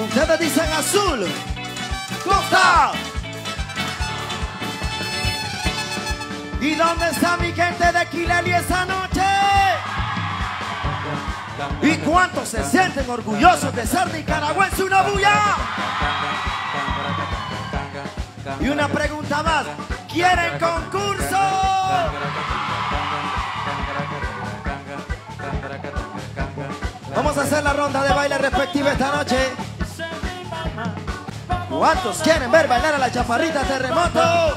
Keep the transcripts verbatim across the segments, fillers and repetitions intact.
Ustedes dicen azul. Costa. ¿Y dónde está mi gente de Quileli esa noche? ¿Y cuántos se sienten orgullosos de ser nicaragüense? Una bulla. Y una pregunta más. ¿Quieren concurso? Vamos a hacer la ronda de baile respectiva esta noche. ¿Cuántos quieren ver bailar a la chaparrita Terremoto?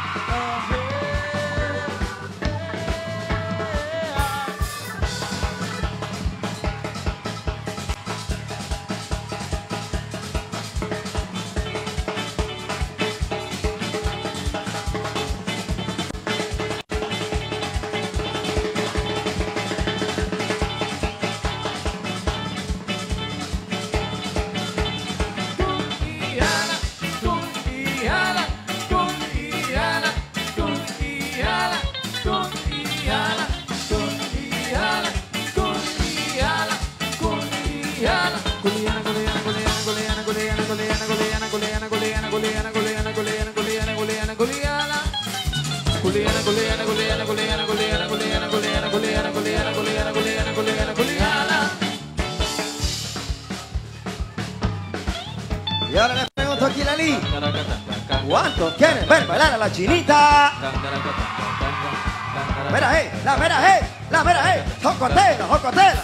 Y ahora les pregunto a Quileli, ¿cuántos quieren ver bailar a la chinita? Mira, hey, la mira, hey, la mira, hey, jocotela, jocotela.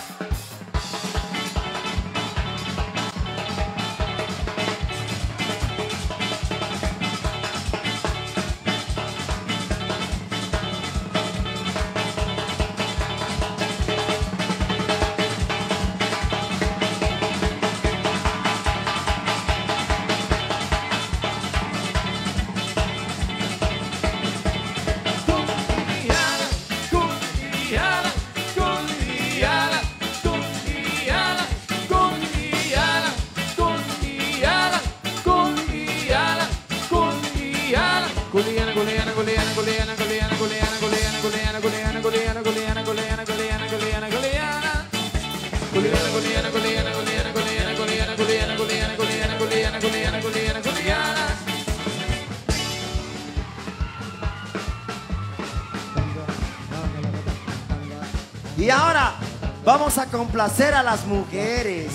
Y ahora vamos a complacer a las mujeres.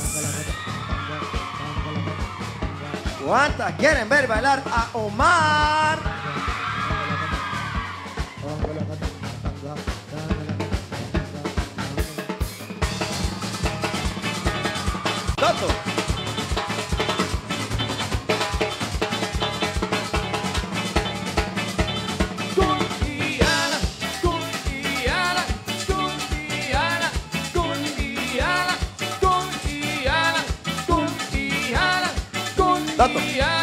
¿Cuántas quieren ver bailar a Omar? Toto. Tato.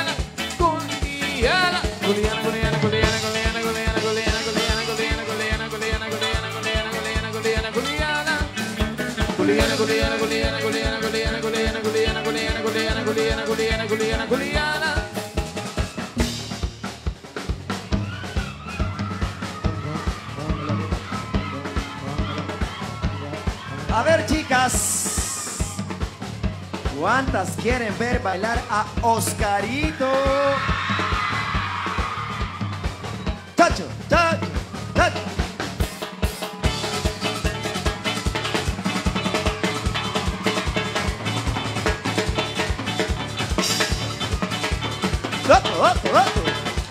A ver, chicas, ¿cuántas quieren ver bailar a Oscarito? Tacho, tacho, tacho. Otro, otro, otro.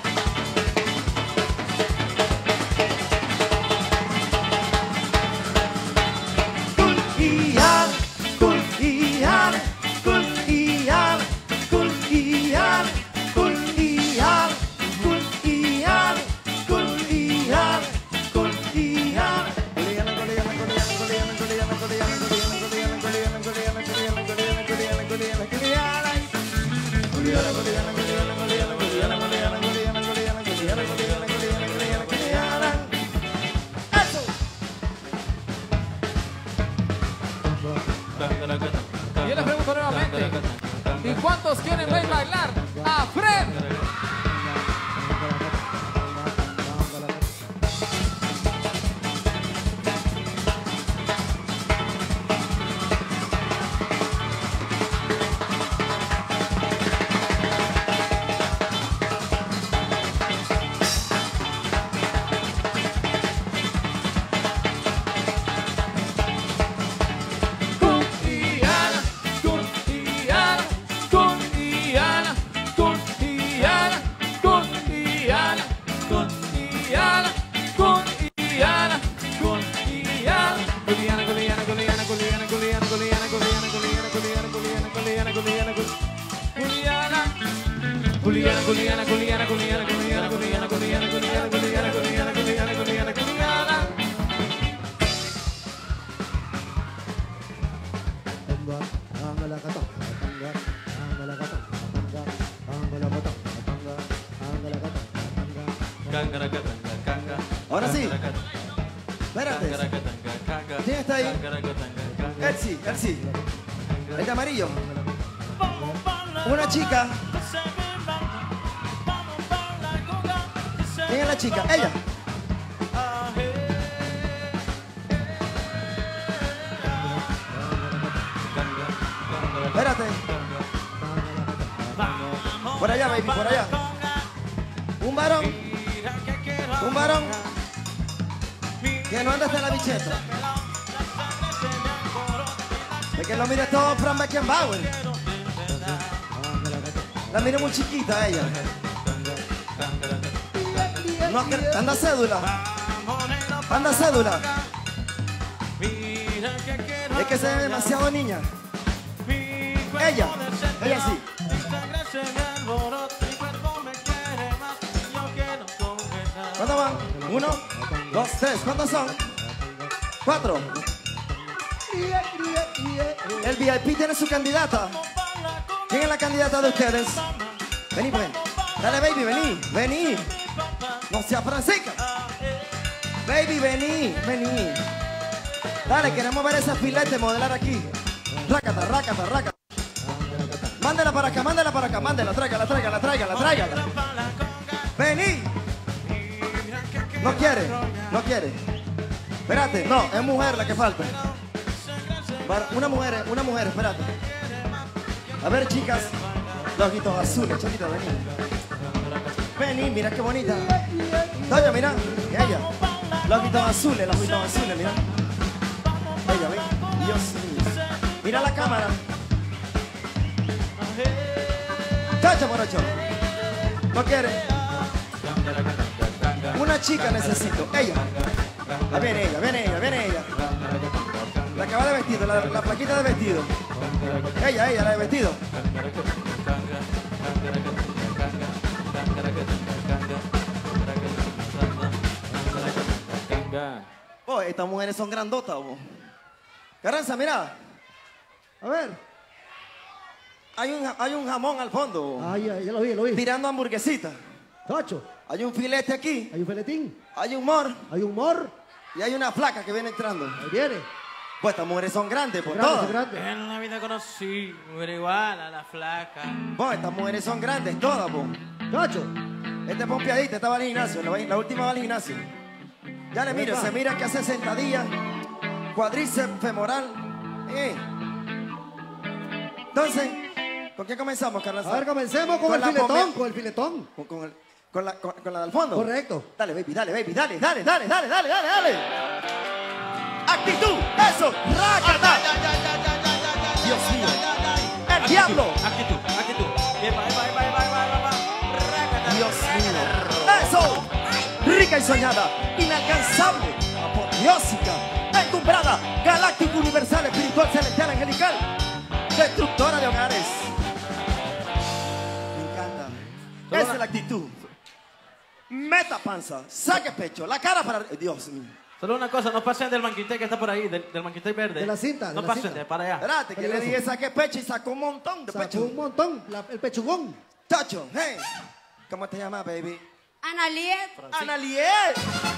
Yo les pregunto nuevamente, ¿y cuántos quieren ver bailar a Fred? Culiana, culiana, culiana, culiana, culiana, culiana, culiana, culiana, culiana, culiana, culiana, culiana, culiana. Ahora sí. Espérate. ¿Quién está ahí? Elsie, Elsie. El de amarillo. Una chica. ¿Quién es la chica? Ella. Espérate. Por allá, baby, por allá. Un varón. Un varón. Que no anda hasta la bicheta. De que lo mire todo Frank Beckenbauer. La mire muy chiquita ella. No, anda cédula. Anda cédula. Es que se ve demasiado niña. Ella, ella sí. ¿Cuántos van? Uno, dos, tres. ¿Cuántos son? Cuatro. El V I P tiene su candidata. ¿Quién es la candidata de ustedes? Vení, pues. Dale, baby, vení, vení. No sea francisca. Baby, vení, vení. Dale, queremos ver ese filete modelar aquí. Rácata, rácata, rácata. Mándela para acá, mándela para acá, mándela, tráigala, tráigala, tráigala, tráigala. Vení. No quiere, no quiere. Espérate, no, es mujer la que falta. Una mujer, una mujer, espérate. A ver, chicas. Los ojitos azules, chiquita, vení. Vení, mira qué bonita. Doña, mira, ella. Los ojitos azules, los ojitos azules, mira. Ella, ven. Dios mío. Mira la cámara. Chacha, morocho. No quiere. Una chica necesito. Ella. Ah, viene ella, viene ella, viene ella. La que va de vestido, la, la plaquita de vestido. Ella, ella, la de vestido. Oh, estas mujeres son grandotas, bo. Carranza, mira. A ver. Hay un, hay un jamón al fondo. Ah, ya, ya lo vi, lo vi. Tirando hamburguesita. Tacho. Hay un filete aquí. Hay un feletín. Hay un mor. Hay un mor. Y hay una flaca que viene entrando. Ahí viene. Pues estas mujeres son grandes, por Grande, todas. grande. En la vida conocí, pero igual a la flaca. Pues estas mujeres son grandes, todas, po. Tacho. Este es pompeadita, esta va al gimnasio, la, la última va al gimnasio. Ya le miro, se mira que hace sentadillas, cuádriceps femoral. Eh. Entonces, ¿con qué comenzamos, Carlos? A ver, comencemos con, Con el la filetón, pome- con el filetón. Con, con el- con la, con, con la del fondo. Correcto. Dale, baby, dale, baby, dale, dale, dale, dale, dale, dale, dale. Actitud, eso, rácata. Dios mío. El diablo. Actitud, actitud. Epa, epa, epa, epa, epa, epa. Rácata, Dios rácata. mío. Eso. Rica y soñada, inalcanzable, apoteósica, encumbrada, galáctica, universal, espiritual, celestial, angelical, destructora de hogares. Me encanta. Esa es la actitud. Meta panza, saque pecho, la cara para... Dios mío. Solo una cosa, no pasen del manquité que está por ahí, del, del manquité verde. De la cinta, de No la pasen cinta. de para allá. Espérate, que le Peligroso. dije saque pecho y sacó un montón de Sacó pecho. un montón, la- el pechugón. Chacho, hey. ¿Cómo te llamas, baby? Analiet, Analiet.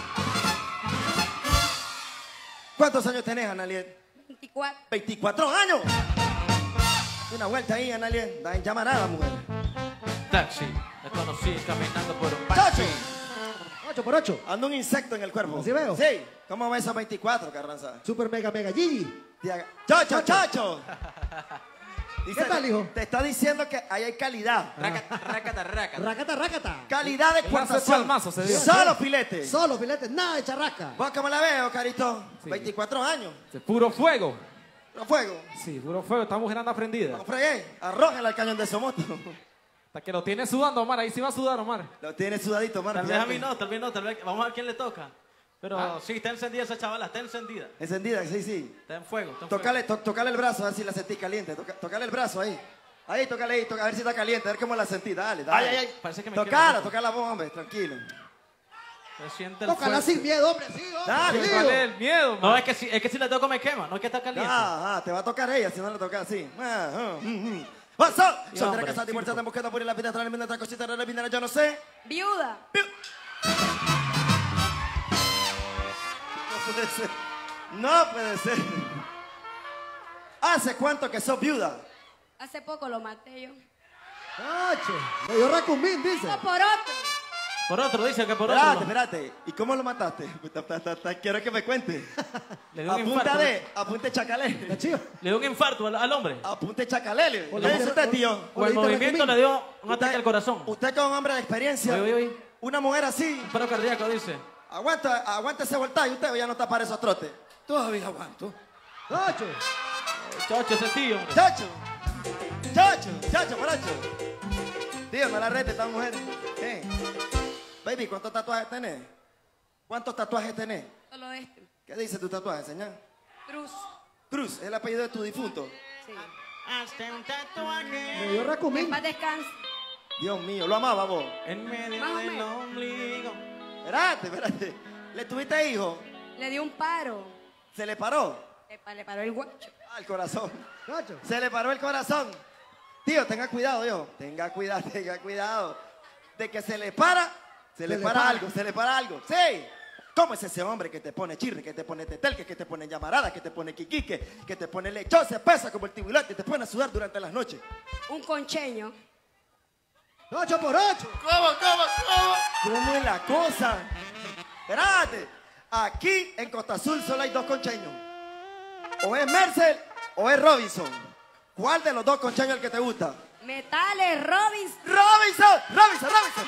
¿Cuántos años tenés, Analiet? veinticuatro. veinticuatro años. Una vuelta ahí, Analiet. Da en llamarada, mujer. Taxi, la conocí caminando por un Chacho, taxi. ocho por ocho. anda un insecto en el cuerpo. ¿Así veo? Sí. ¿Cómo ves esos veinticuatro, Carranza? Super mega mega Gigi. Te haga- Chacho, chacho. Dice, ¿Qué tal, hijo? Te está diciendo que ahí hay calidad. Rácata, rácata, rácata. Racata, racata. Calidad de El lazo exportación. al mazo se dio. Solo filete. Solo filetes, nada de charrasca. ¿Vos cómo la veo, carito? Sí. veinticuatro años. Puro fuego. Lo fuego. Sí, puro fuego. Esta mujer anda prendida. Lo fregué. Arrójala al cañón de su moto. Hasta que lo tiene sudando, Omar. Ahí sí va a sudar, Omar. Lo tiene sudadito, mano. Tal vez a mí no, tal vez no, tal vez. Vamos a ver quién le toca. Pero Ah. sí, está encendida esa chavala, está encendida. Encendida, sí, sí. Está en fuego, está en Tocale, to- tocale el brazo, a ver si la sentís caliente. Toca- tocale el brazo ahí. Ahí, tócale ahí, toca, a ver si está caliente, a ver cómo la sentí. Dale, dale. Ay, ay, ay. Parece que me Tocala, quiero- toca la voz, hombre, tranquilo. Se siente el Tócala fuego. sin miedo, hombre, sí, hombre. Dale, sí, ¿Cuál es el miedo, No, man? es que, si, es que si le toco me quema, no es que está caliente. Ah, ah, te va a tocar ella si no le toca así. Ah, ah, mm, mm. What's up? Soltera, hombre, casada, divorciada, buscando por la vida, traer otra cosita, rara, vida, yo no sé. Viuda. No puede ser. No puede ser. ¿Hace cuánto que sos viuda? Hace poco lo maté yo. Tacho, le dio racumín, dice. No por otro. Por otro, dice que por Espérate, otro. espérate. ¿Y cómo lo mataste? Ta, ta, ta, ta, Quiero que me cuente. Le dio un Apunta infarto. de, apunte La chacalele. chiva. Le dio un infarto al, al hombre. Apunte chacalele. O ¿Qué le dice diste- usted, tío? O el le diste movimiento racumín. le dio un ataque al corazón. Usted que es un hombre de experiencia. Oye, oye, oye. Una mujer así. Un paro cardíaco, dice. Aguanta, aguanta ese voltaje. Usted ya no está para esos trotes. Todavía aguanto. Tacho. Chocho, ese tío, hombre. Chacho. Chacho. Chacho, moracho. Tío, no la rete esta mujer. ¿Qué? Baby, ¿cuántos tatuajes tenés? ¿Cuántos tatuajes tenés? Solo este. ¿Qué dice tu tatuaje, señor? Cruz. Cruz, es el apellido de tu difunto. Sí. Hazte un tatuaje Le dio Que racumín. en paz descanse. Dios mío, lo amaba vos. en medio Más o del menos. ombligo. Espérate, espérate. ¿Le tuviste hijo? Le dio un paro. ¿Se le paró? Le, pa- le paró el guacho. Al corazón. Tacho. Se le paró el corazón. Tío, tenga cuidado, yo. Tenga cuidado, tenga cuidado. De que se le para, se, le, le para, para. algo, se le para algo. Sí. ¿Cómo es ese hombre que te pone chirre, que te pone tetelque, que te pone llamarada, que te pone quiquique, que te pone lechón, se pesa como el tiburón, que te pone a sudar durante las noches? Un concheño. Ocho por ocho. ¿Cómo, cómo, cómo? ¿Cómo es la cosa? Espérate. Aquí en Costa Azul solo hay dos concheños. O es Mercel o es Robinson. ¿Cuál de los dos concheños es el que te gusta? Metales Robbins. Robinson, Robinson, Robinson.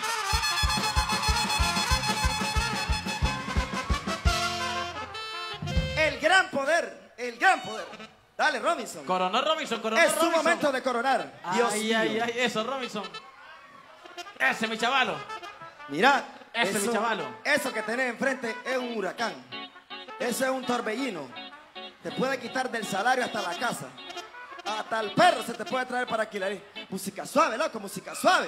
El gran poder, el gran poder. Dale, Robinson. Coronó Robinson, coronó Es su Robinson. momento de coronar. Dios Ay, mío. ay, ay, eso, Robinson. Ese, mi chavalo. Mira, Ese, mi chavalo. eso que tenés enfrente es un huracán. Eso es un torbellino. Te puede quitar del salario hasta la casa. Hasta el perro se te puede traer para alquilar. Música suave, loco, música suave.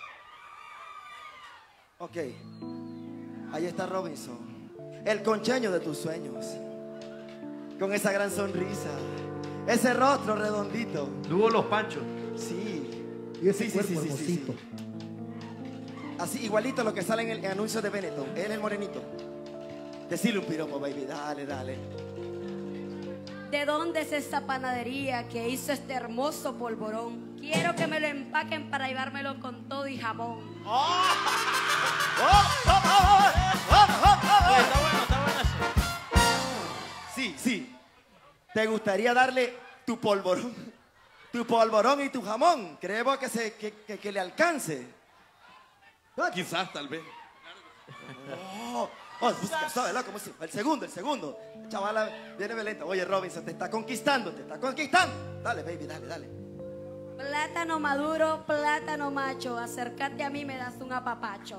Ok. Ahí está Robinson. El concheño de tus sueños. Con esa gran sonrisa. Ese rostro redondito. Tuvo los panchos. Sí. Y ese Sí, sí, cuerpo sí, sí, sí, hermosito. Así, igualito lo que sale en el anuncio de Benetton. Él es el morenito. Decirle un piropo, baby. Dale, dale. ¿De dónde es esa panadería que hizo este hermoso polvorón? Quiero que me lo empaquen para llevármelo con todo y jamón. ¡Oh! ¡Oh, oh, oh, oh, oh, oh, Oye, oh! está bueno, está bueno ese. Sí, sí. ¿Te gustaría darle tu polvorón? Tu polvorón y tu jamón. ¿Creemos que, se, que, que, que le alcance? Quizás, tal vez. Oh, oh, música suave, loco, música. El segundo, el segundo. Chavala, viene violenta. Oye, Robinson, te está conquistando, te está conquistando. Dale, baby, dale, dale. Plátano maduro, plátano macho. Acércate a mí, me das un apapacho.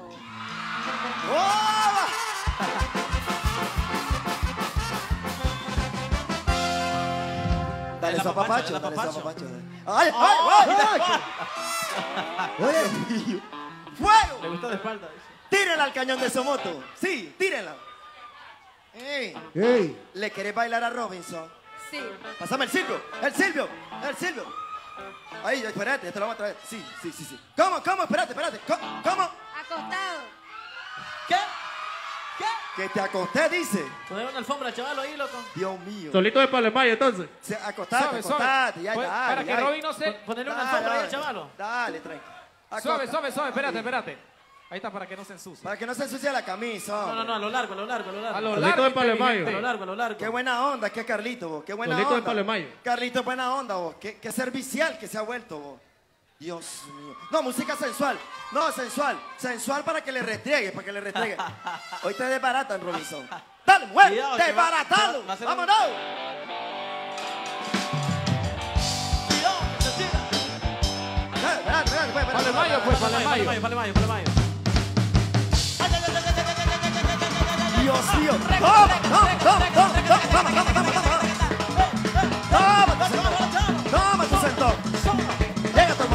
¡Oh! Dale El su apapacho, apapacho, el dale su apapacho. apapacho. ¡Ay, ay, ay! Tacho. Oye, Le ¡Fuego! gustó de espalda, dice. Tírenla al cañón de su moto. Sí, tírenla. Ey, ey. ¿le querés bailar a Robinson? Sí. Pásame el Silvio, el Silvio, el Silvio. Ahí, espérate, ya te lo vamos a traer. Sí, sí, sí, sí. ¿Cómo, cómo? Espérate, espérate. ¿Cómo? ¿Cómo? Acostado. ¿Qué? ¿Qué? Que te acosté, dice. Poner una alfombra, chavalo, ahí, loco. Dios mío. Solito de Palemayo, entonces. Se, acostate, Suave, suave. acostate. Ya, Pues, ya, para ya, que ya. Robin no se... Ponerle una Dale, alfombra ahí al dale. chavalo. Dale, tranqui. Suave, Acosta- suave, suave. Espérate, espérate. Ahí está, para que no se ensucie. Para que no se ensucie la camisa. No, no, hombre. no, a lo largo, a lo largo, a lo largo. A lo Solito largo, de Palemayo. A lo inteligente. largo, a lo largo. Qué buena onda, qué Carlito, vos. Qué buena Solito de onda. Palemayo. Carlito es buena onda, vos. Qué, qué servicial que se ha vuelto, vos. Dios mío. No, música sensual. No, sensual. Sensual para que le restriegue, para que le restriegue. Hoy te desbaratan, Robinson. Dale, mujer. Cuidado, que va- Desbaratalo. va- va a ser un- Vámonos. Cuidado, que se tira. Eh, espérate, espérate, pues, espérate. Palemayo, pues, Palemayo. Palemayo, Palemayo, Palemayo. Dios mío. Toma, toma, toma, toma, toma, toma, toma, toma, toma. Toma tu sentón. Toma tu sentón. Llega tu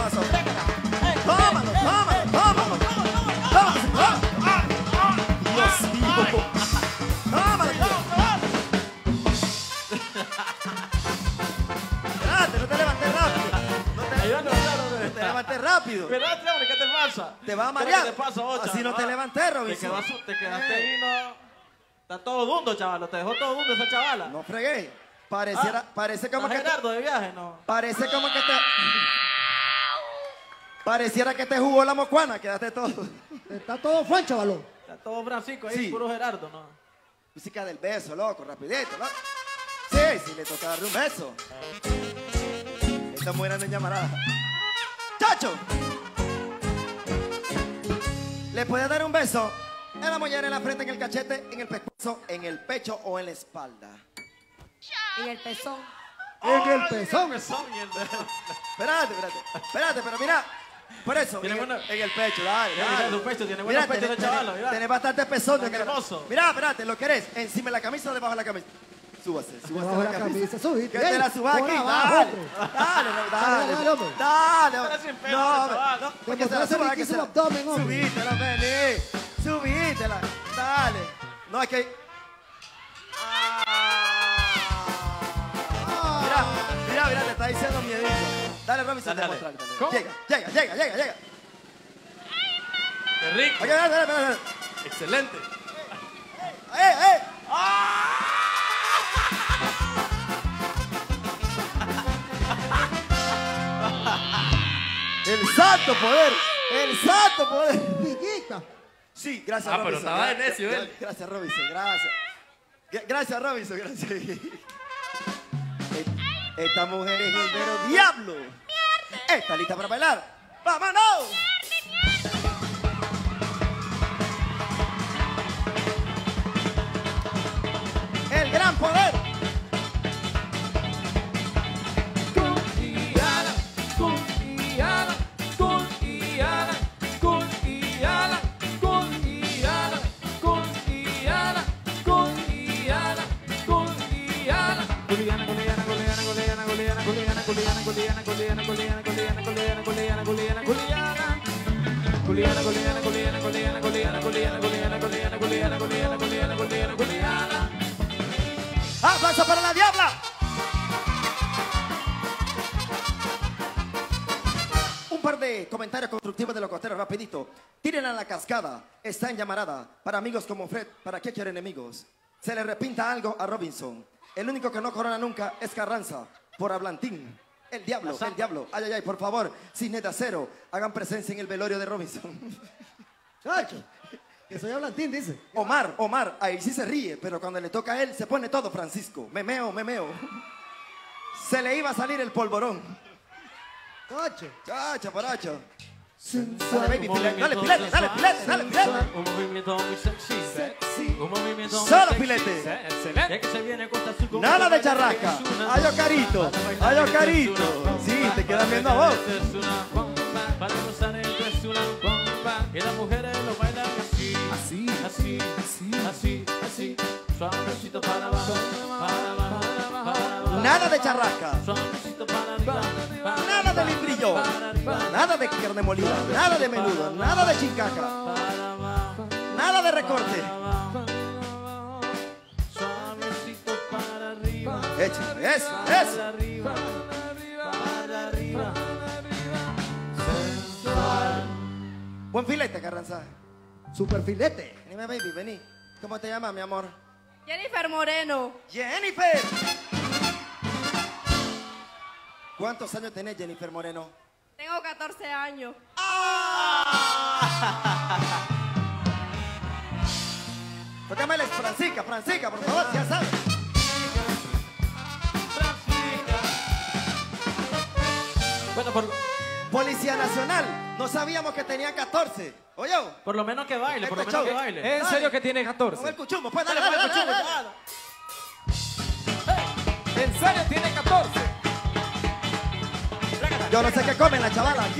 te levantes rápido. Espérate, hombre, ¿qué te pasa? Te va a ¿Qué marear. te pasa, Ocha? Así no te Ah, levanté, Te, Robinson. quedó su- te quedaste ahí, no. Está todo dundo, chaval. Te dejó todo dundo esa chavala. No fregué. Pareciera, Ah, parece como ¿Estás que te, Gerardo de viaje, no? parece como que te pareciera que te jugó la mocuana, quédate todo. Está todo fan, chavalón. Está todo Francisco ahí, Sí. puro Gerardo, ¿no? Música del beso, loco, rapidito, loco. Sí, sí, le toca darle un beso. Esta mujer en llamarada. ¡Chacho! Le puede dar un beso en la mollera, en la frente, en el cachete, en el pescuezo, en el pecho o en la espalda. En el pezón. En el pezón. Pezón, mierda. Espérate, espérate, espérate, pero mira, por eso, Tiene en, el, buena- en el pecho, dale, Mira, dale. mira su pecho, tiene buenos pechos de tenés- chavala, tenés- mira. tenés bastante pezón. Tan de hermoso. Mira, espérate, ¿lo querés? ¿Encima de la camisa o debajo de la camisa? Súbase, súbase Debajo de la camisa, subite. Que te la subas Por aquí, abajo, dale, hombre. dale, no, Dale, dale, dale, hombre. dale, Pero sin pelo, no, ese chaval. no, Te porque se la mostraste suba, que riquísimo se- abdomen, hombre. Subítela, vení, subítela, dale, no, es que, mira, mira, mira, te está diciendo miedito, dale, Robinson, Dale, dale. demostrale, dale. ¿Cómo? Llega, llega, llega, llega, llega, ¡Qué rico! oye, dale, dale, dale, dale. ¡Excelente! ¡Eh, eh! El santo poder, el santo poder. Piquita. Sí, gracias, Ah, pero Robinson. estaba de Gra- necio, gra- él. Gracias, Robinson, gracias. Gra- Gracias, Robinson, gracias. E- Esta mujer es el mero diablo. ¿Está lista para bailar? ¡Vámonos! El gran poder. Kuntiana, Kuntiana, Kuntiana, Kuntiana, Kuntiana, Kuntiana, Kuntiana, Kuntiana. Juliana, Juliana, Juliana, Juliana, Juliana, Juliana, Juliana, Juliana, Juliana, Juliana, Juliana, Juliana, Juliana, Juliana, Juliana, Juliana. Juliana, Juliana, Juliana, Juliana, Juliana, Juliana, Juliana, Juliana, Juliana, Juliana, Juliana, Juliana, Juliana, Juliana, Juliana. ¡Avanza para la diabla! Un par de comentarios constructivos de los costeros, rapidito. Tírenla a la cascada. Está en llamarada. Para amigos como Fred, ¿para qué quieren enemigos? Se le repinta algo a Robinson. El único que no corona nunca es Carranza. Por Hablantín. El diablo, el diablo. Ay, ay, ay, por favor, Cisne de Acero, hagan presencia en el velorio de Robinson. Chacho. Que soy hablantín, dice. Omar, Omar, ahí sí se ríe, pero cuando le toca a él se pone todo Francisco. Memeo, memeo. Se le iba a salir el polvorón. Chacho. Chacho, paracho. Sensual. Dale, baby, filete, dale, filete, dale, filete, dale, filete. Un movimiento muy sexy. Sexy. Un movimiento muy Solo sexy. filete. Excelente. Es que se viene Costa Azul con Nada mucho de baile, charrasca. es una- Ay, Ocarito. Para bailar Ay, esto es Ocarito. una Sí, bomba. te quedas viendo a Para vos. bailar esto es una bomba. Para gozar esto es una bomba. Y las mujeres lo bailan así. Así, Así, así, así, así. Suavecito para abajo, para abajo, para abajo. Nada de charrasca. Suavecito para arriba, para Nada de abajo, limbrillo. para arriba, Nada de carne molida. Nada de menudo. Nada de chincaca. para abajo, Nada de recorte. para abajo. Suavecito para arriba. Échale, eso, Para eso. arriba, para arriba. Sensual. Buen filete, Carranza. Super filete. Dime, baby, vení. ¿Cómo te llamas, mi amor? Jennifer Moreno. Jennifer. ¿Cuántos años tenés, Jennifer Moreno? Tengo catorce años. Tócame la Francica, Francica, por favor, ya sabes. Bueno, por, Policía Nacional, no sabíamos que tenía catorce. Oye, por lo menos que baile, por lo Este menos que show. baile. ¿En serio que tiene con el catorce? cuchumbo, pues dale, Dale, dale, pues, dale, cuchumbo, dale. dale. ¿En serio tiene catorce? Yo no sé qué comen la chavala aquí.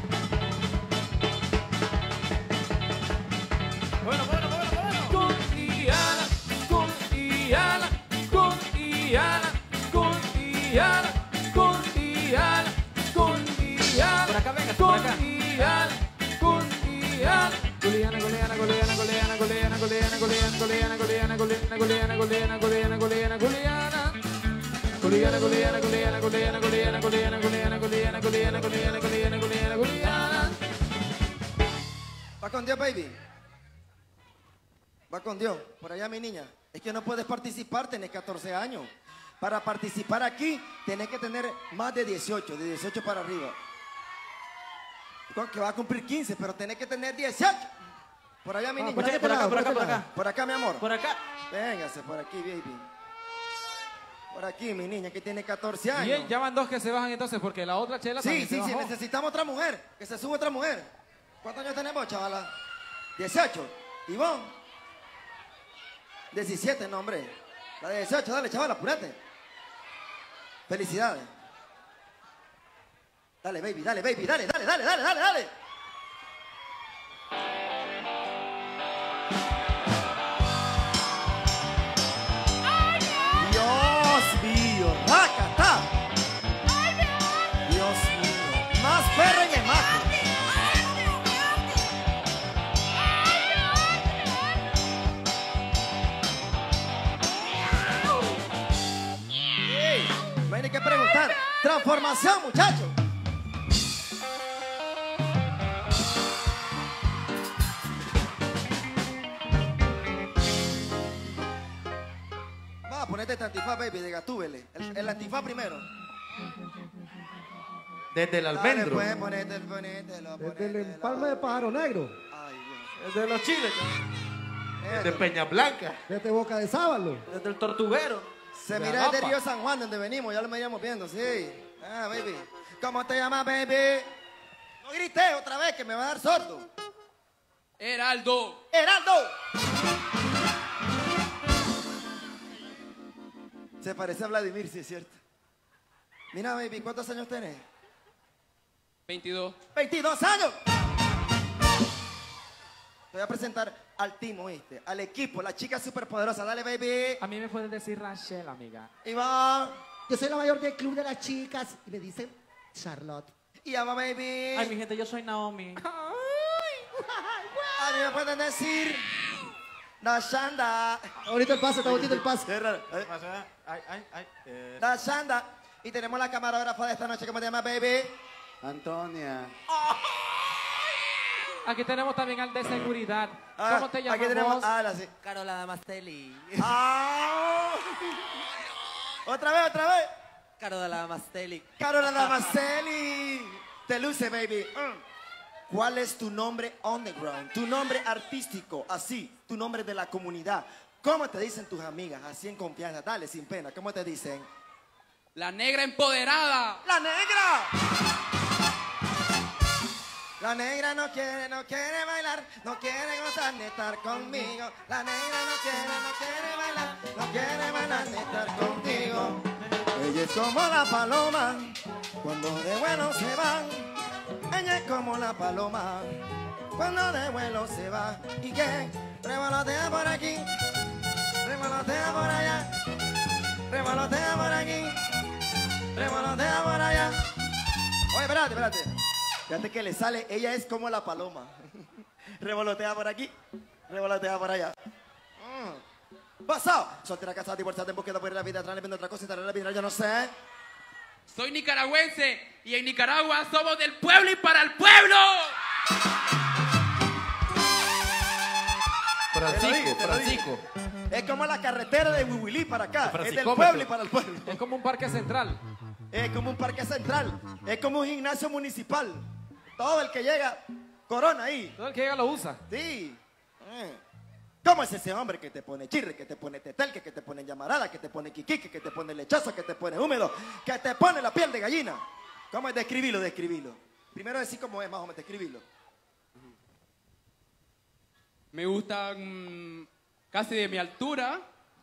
Bueno, bueno, bueno, bueno. Kuntiana, Kuntiana, Kuntiana, Kuntiana, Kuntiana, Kuntiana. Por acá, venga, por acá. Kuntiana, Kuntiana. Juliana, Juliana, Juliana, Juliana, Juliana, Juliana, Juliana, Juliana, Juliana, Juliana, Juliana, Juliana, Juliana, Juliana, Juliana, Juliana. Juliana, Juliana, Juliana, Juliana, Juliana, Juliana, Juliana, Juliana, Juliana, Juliana, Juliana, Juliana, Juliana, Dios, baby? Va con Dios. Por allá, mi niña. Es que no puedes participar, tenés catorce años. Para participar aquí, tenés que tener más de dieciocho, de dieciocho para arriba. Que va a cumplir quince, pero tenés que tener dieciocho. Por allá, mi Ah, niña. por Por acá, por acá, por acá. Por acá, mi amor. Por acá. Véngase por aquí, baby. Por aquí, mi niña, que tiene catorce años. Bien, ya van dos que se bajan entonces, porque la otra chela Sí, también sí, se sí, bajó. necesitamos otra mujer. Que se suba otra mujer. ¿Cuántos años tenemos, chavala? dieciocho. ¿Y vos? diecisiete, no, hombre. La de dieciocho, dale, chavala, apúrate. Felicidades. Dale, baby, dale, baby, dale, dale, dale, dale, dale, dale. Dios mío, racata. Dios mío, más perra en el mato. Ey, no hay ni que preguntar. Transformación, muchachos. Va, ponete este antifaz, baby, de Gatúbele. El, el antifaz primero. Desde el Dale, almendro. pues, ponete, ponételo, Desde el ponételo. empalme de pájaro negro. Ay, Dios. Desde los chiles. Desde Esto. Peña Blanca. Desde Boca de Sábalo. Desde el tortuguero. Se De mira desde Agapa. Río San Juan, donde venimos, ya lo veníamos viendo, sí. Ah, baby. ¿Cómo te llamas, baby? No grité otra vez, que me va a dar sordo. Heraldo. ¡Heraldo! Se parece a Vladimir, sí es cierto. Mira, baby, ¿cuántos años tenés? veintidós. veintidós años. Te voy a presentar al team, ¿oíste? Al equipo, la chica superpoderosa. Dale, baby. A mí me puedes decir Rachel, amiga. Iván. Yo soy la mayor del club de las chicas y me dicen Charlotte. Y Ava, baby. Ay, mi gente, yo soy Naomi. A mí me pueden decir Dashanda. Ahorita el pase, está bonito el pase. Qué raro. ¿eh? Ay, ay, ay. eh, Dashanda. Y tenemos la camarógrafa de esta noche. ¿Cómo te llamas, baby? Antonia. Aquí tenemos también al de seguridad. Ah, ¿Cómo te llamas Aquí tenemos vos? a la sí. Carola Damastelli. Ah. Otra vez, otra vez. Carola Damastelli. Carola Damasceli. Te luce, baby. Mm. ¿Cuál es tu nombre underground? Tu nombre artístico, así. Tu nombre de la comunidad. ¿Cómo te dicen tus amigas? Así en confianza. Dale, sin pena. ¿Cómo te dicen? La negra empoderada. ¡La negra! La negra no quiere, no quiere bailar, no quiere gozar ni estar conmigo. La negra no quiere, no quiere bailar, no quiere bailar ni estar contigo. Ella es como la paloma, cuando de vuelo se va. Ella es como la paloma, cuando de vuelo se va. ¿Y qué? Revolotea por aquí, revolotea por allá, revolotea por aquí, revolotea por allá. Oye, espérate, espérate. Fíjate que le sale, ella es como la paloma. Revolotea por aquí, revolotea por allá. Mm. Pasado. Soltera, casada, divorciada, en búsqueda por la vida, atrás, le vendo otra cosa, y la vida, yo no sé. Soy nicaragüense y en Nicaragua somos del pueblo y para el pueblo. Te lo Francisco, dije, te lo dije. Francisco. Es como la carretera de Huihuilí para acá. Es del Franciscómetro. pueblo y para el pueblo. Es como un parque central. Es como un parque central. Es como un gimnasio municipal. Todo el que llega, corona ahí. Todo el que llega lo usa. Sí. Eh. ¿Cómo es ese hombre que te pone chirre, que te pone tetelque, que te pone llamarada, que te pone quiquique, que te pone lechoso, que te pone húmedo, que te pone la piel de gallina? ¿Cómo es? Describilo, describilo. Primero decir cómo es, más o menos, describilo. Me gustan mm, casi de mi altura.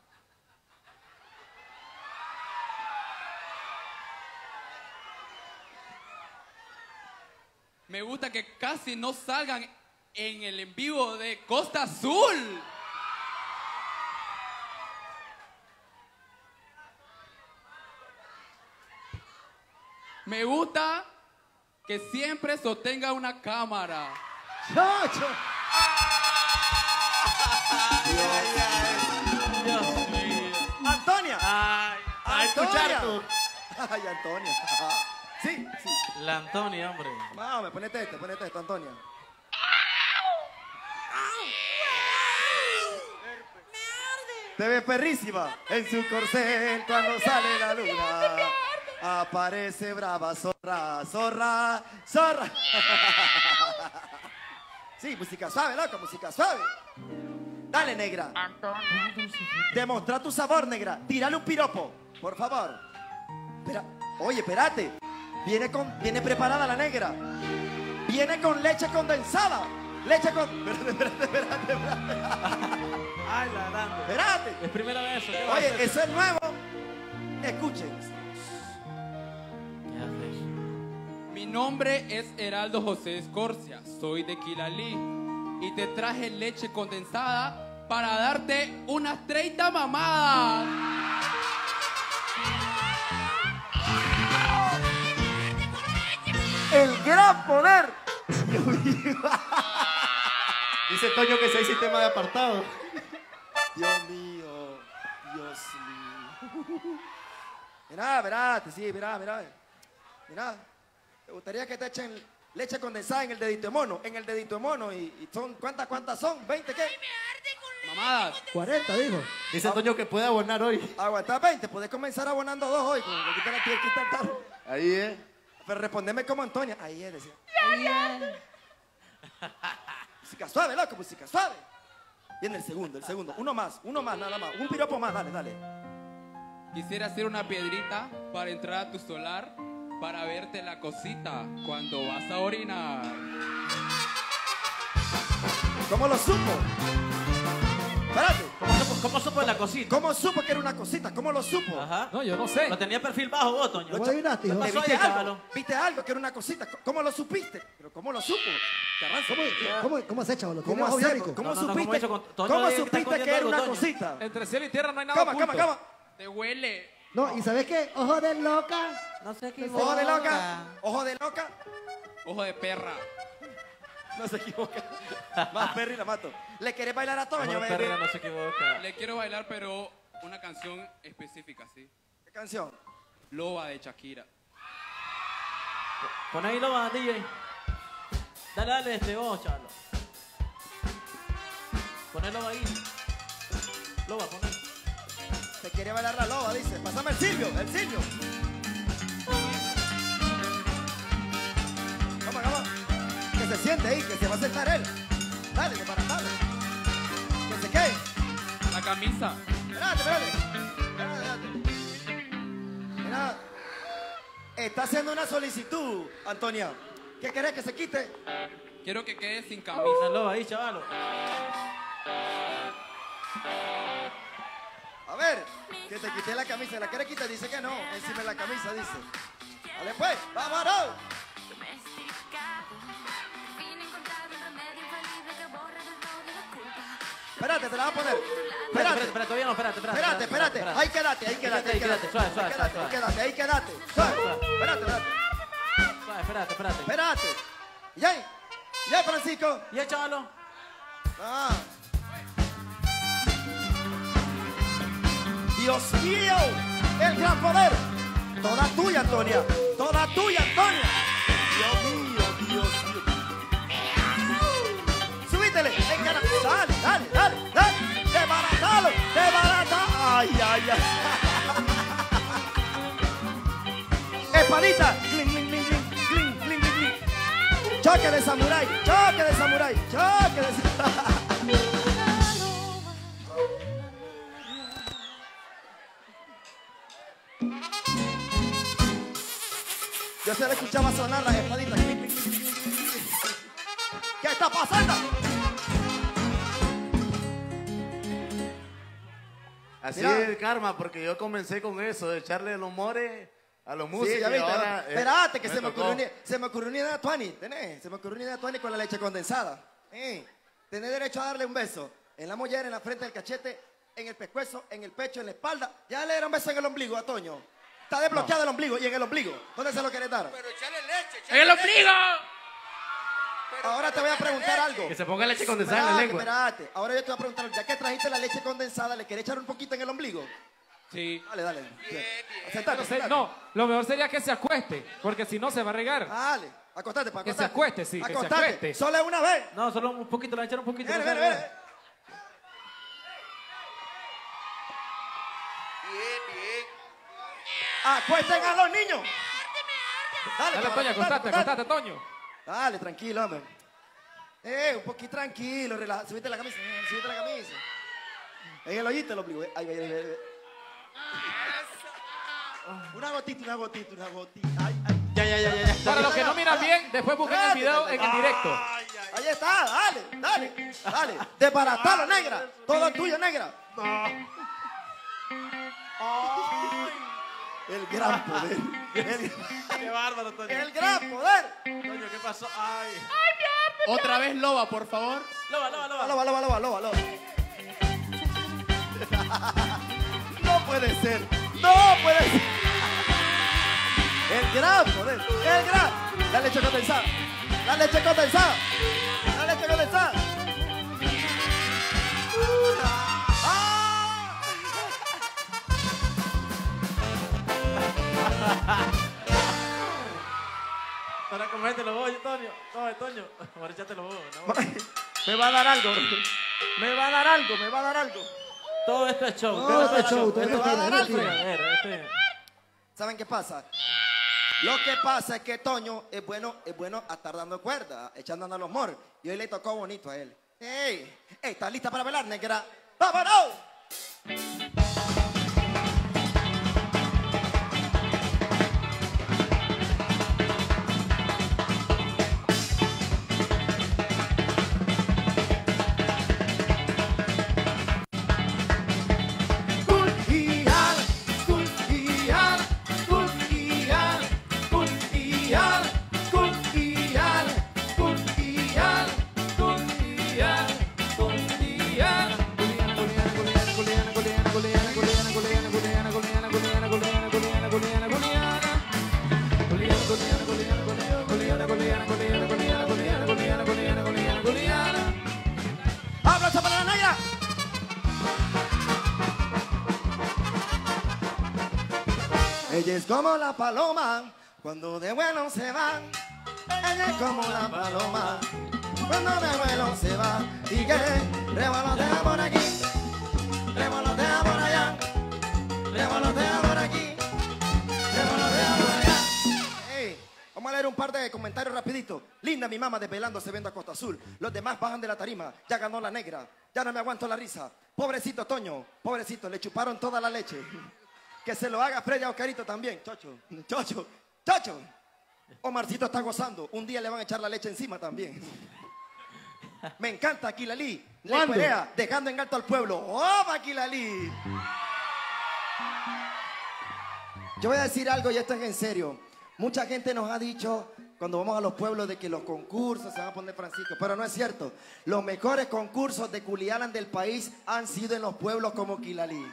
Me gusta que casi no salgan en el en vivo de Costa Azul. Me gusta que siempre sostenga una cámara. ¡Chocho! Dios mío. ¡Antonia! Ay, a ¡Antonia! escuchar tú. ¡Ay, Antonia! Sí, sí. La Antonia, hombre. Vamos, ponete este, ponete esto, Antonia. Te ves perrísima en su corcel cuando sale la luna. Aparece brava zorra, zorra, zorra. Sí, música suave, loco, música suave. Dale, negra. Demostra tu sabor, negra. Tírale un piropo, por favor. Espera. Oye, espérate. Viene, con, viene preparada la negra. Viene con leche condensada. Leche con... Espérate, espérate, espérate, espérate. Ay, la grande. Espérate. Es primera vez eso. ¿Qué va a Oye, hacer? eso es nuevo. Escuchen. ¿Qué haces? Mi nombre es Heraldo José Escorcia, soy de Quilalí y te traje leche condensada para darte unas treinta mamadas. El gran poder. Dice Toño que si hay sistema de apartado. Dios mío, Dios mío. Mirá, espérate, sí, mirá, mirá. Mirá, ¿te gustaría que te echen leche condensada en el dedito de mono? En el dedito de mono, y, y son, ¿cuántas, cuántas son? ¿veinte qué? Mamadas. cuarenta, dijo. Dice Toño que puede abonar hoy. Aguanta veinte, puedes comenzar abonando dos hoy. Como que quitan la tía, quitan tarde. Ahí es. Pero respondeme como Antonia. Ahí es, decía. Música suave, loco, música suave. Viene el segundo, el segundo. Uno más, uno más, nada más. Un piropo más, dale, dale. Quisiera hacer una piedrita para entrar a tu solar, para verte la cosita cuando vas a orinar. ¿Cómo lo supo? Espérate. ¿Cómo supo, cómo supo la cosita? ¿Cómo supo que era una cosita? ¿Cómo lo supo? Ajá. No, yo no sé. Lo tenía perfil bajo vos, Toño. ¿Cómo adivinaste, hijo? ¿Qué ¿Te pasó viste ahí, algo? chavalo? ¿Viste algo que era una cosita? ¿Cómo lo supiste? ¿Pero cómo lo supo? Carranza. ¿Cómo, cómo, cómo has hecho, boludo? ¿Cómo ¿Tienes ojo hacemos? biónico? ¿Cómo No, no, no, supiste? ¿cómo hizo con- Toño ¿Cómo debe estar supiste que escondiendo era una algo, Toño. cosita? Entre cielo y tierra no hay nada ¿Cómo, oculto. cómo, cómo? Te huele. No, ¿y sabes qué? Ojo de loca. No sé qué. Ojo de loca. Ojo de loca. Ojo de perra. No se equivoca. Más Perry la mato. ¿Le querés bailar a Toño, Mejor baby? perra no se equivoca. Le quiero bailar, pero una canción específica, ¿sí? ¿Qué canción? Loba de Shakira. Pon ahí lo va, D J. Dale, dale, este vos, chaval. Ponelo ahí. Lo va, poner. Se quiere bailar la loba, dice. Pásame el Silvio, el Silvio. Vamos, vamos. Que se siente ahí, que se va a sentar él. Dale, que para dale. Que se quede. La camisa. Espérate, espérate. Espérate, espérate. Mira, está haciendo una solicitud, Antonia. ¿Qué querés que se quite? Quiero que quede sin camisa. Ponelo ahí, chaval. A ver, que te quité la camisa. ¿La querés quitar? Dice que no. Encima de la camisa, dice. Dale pues, vámonos. Espérate, te la voy a poner. Espérate, Espérate. espérate, espérate, todavía no, espérate, espérate. Espérate, espérate, ahí quédate, ahí quédate, ahí quédate, Suave, suave, ahí quédate, suave. ahí quédate, ahí quédate, suave, espérate, espérate, Suave, espérate, espérate. espérate, y ahí, y ahí, Francisco, ¿Y el chavalo? ah, Dios mío, el gran poder, toda tuya, Antonia, toda tuya, Antonia, Dios mío, Dios mío, subítele, encana, dale, dale, dale, dale, desbaratalo, desbarata, ay, ay, ay. Espadita. Cling, cling, cling, cling, cling, cling, cling, cling. Choque de samurái, choque de samurái, choque de samurái. Yo se le escuchaba sonar las espaditas. Cling, cling, cling, cling, cling, cling. ¿Qué está pasando? Así Mira. es el karma, porque yo comencé con eso, de echarle los mores a los músicos. Sí, ya y viste. ahora, eh, Espérate, que me se me, tocó. ocurrió una, se me ocurrió una idea, Tuani. Tenés, se me ocurrió una idea, Tuani, con la leche condensada. Eh, tenés derecho a darle un beso en la mollera, en la frente del cachete, en el pescuezo, en el pecho, en la espalda. Ya le dieron un beso en el ombligo a Toño. Está desbloqueado el ombligo y en el ombligo. ¿Dónde se lo querés dar? ¡En el ombligo! Ahora te voy a preguntar algo. Que se ponga leche condensada en la Espérate, lengua. espérate. Ahora yo te voy a preguntar, ya que trajiste la leche condensada, ¿le querés echar un poquito en el ombligo? Sí. Dale, dale. Bien, Sentate, Pero se- sentate. no, lo mejor sería que se acueste, porque si no se va a regar. Dale, acostate, para Que acostate. se acueste, sí, que se Acostate. acueste. Solo una vez. No, solo un poquito, le voy a echar un poquito. Ven, no ven, sé, ven. bien, bien. Acuesten a los niños. Dale, Dale, cabrón, Toño, acostate, acostate, Toño. Dale, tranquilo, hombre. Eh, un poquito tranquilo, relaja. Subiste la camisa, subiste la camisa. En el hoyito lo obligo. Ahí, ahí, ahí, ahí. Una gotita, una gotita, una gotita. Ay, ay. Ya, ya, ya, ya. ya. Para los que no miran bien, después busquen el video en el directo. Ahí está, dale, dale, dale. Desbaratalo, negra. Todo tuyo, negra. El gran poder. El, Qué bárbaro, Toño. el gran poder. Toño, ¿qué pasó? Ay. Otra vez loba, por favor. Loba, loba, loba. Loba, loba, loba, loba, loba. No puede ser. No puede ser. El gran poder. El gran. La leche condensada. La leche condensada. La leche condensada. ¡Ah! Para comerte los bollos, Toño. No, Toño. Ahora échate los bollos. No. Me va a dar algo. Me va a dar algo. Me va a dar algo. Todo esto es show. Todo esto es show, todo Me esto va a es dar tira, algo. esto es tira. Fregadera, este- ¿Saben qué pasa? Lo que pasa es que Toño es bueno, es bueno a estar dando cuerda, echando a los moros. Y hoy le tocó bonito a él. ¡Ey! ¡Ey! ¿Estás lista para bailar, negra? ¡Vámonos! ¡Aplauso para la negra! Ella es como la paloma cuando de vuelo se va. Ella es como la paloma cuando de vuelo se va. Y que revolotea por aquí, revolotea por allá, revolotea por aquí, revolotea por allá. Ey, vamos a leer un par de comentarios rapidito. Linda mi mamá desvelándose viendo a Costa Azul. Los demás bajan de la tarima. Ya ganó la negra. Ya no me aguanto la risa. Pobrecito Toño, pobrecito, le chuparon toda la leche. Que se lo haga Freddy a Oscarito también. Chocho, chocho, chocho. Omarcito está gozando. Un día le van a echar la leche encima también. Me encanta Aquilalí. Le ¿Cuándo? pelea, dejando en alto al pueblo. ¡Oh, Aquilalí! Yo voy a decir algo y esto es en serio. Mucha gente nos ha dicho cuando vamos a los pueblos de que los concursos se van a poner Francisco, pero no es cierto. Los mejores concursos de Culialan del país han sido en los pueblos como Quilalí.